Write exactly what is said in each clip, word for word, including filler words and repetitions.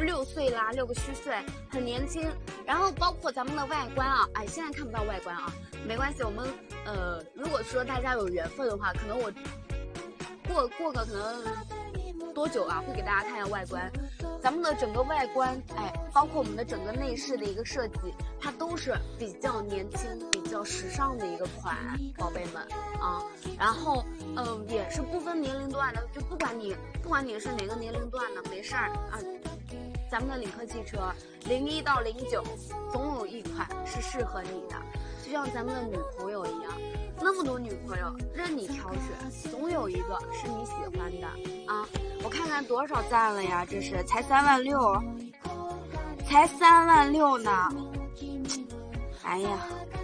六岁啦，六个虚岁，很年轻。然后包括咱们的外观啊，哎，现在看不到外观啊，没关系，我们呃，如果说大家有缘分的话，可能我过过个可能多久啊，会给大家看一下外观。咱们的整个外观，哎，包括我们的整个内饰的一个设计，它都是比较年轻、比较时尚的一个款，宝贝们啊。然后，嗯、呃，也是不分年龄段的，就不管你不管你是哪个年龄段的，没事儿啊。咱们的领克汽车零一到零九，总有一款是适合你的，就像咱们的女朋友一样，那么多女朋友任你挑选，总有一个是你喜欢的啊。我看看多少赞了呀，这是才三万六，才三万六呢。哎呀，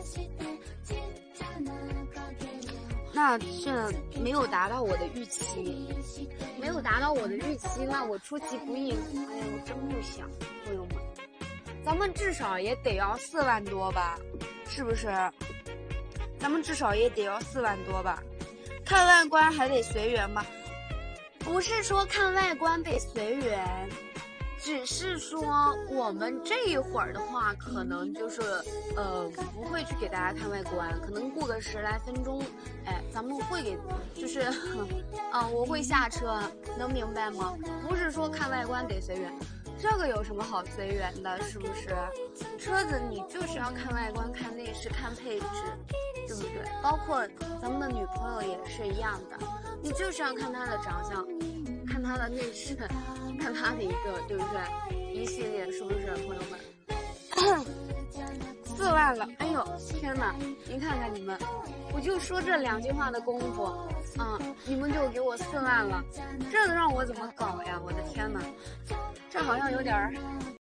那是没有达到我的预期，没有达到我的预期，那我出其不意。哎呀，我真不想，朋友们，咱们至少也得要四万多吧，是不是？咱们至少也得要四万多吧。看外观还得随缘吗？不是说看外观得随缘，只是说我们这一会儿的话，可能就是呃不会去给大家看外观，可能过个十来分钟，哎，咱们会给，就是嗯、呃，我会下车，能明白吗？不是说看外观得随缘，这个有什么好随缘的？是不是？车子你就是要看外观、看内饰、看配置，对不对？包括咱们的女朋友也是一样的。你就是要看他的长相，看他的内饰，看他的一个，对不对？一系列是不是，朋友们？四万了，哎呦天哪！您看看你们，我就说这两句话的功夫，啊，你们就给我四万了，这让我怎么搞呀？我的天哪，这好像有点儿。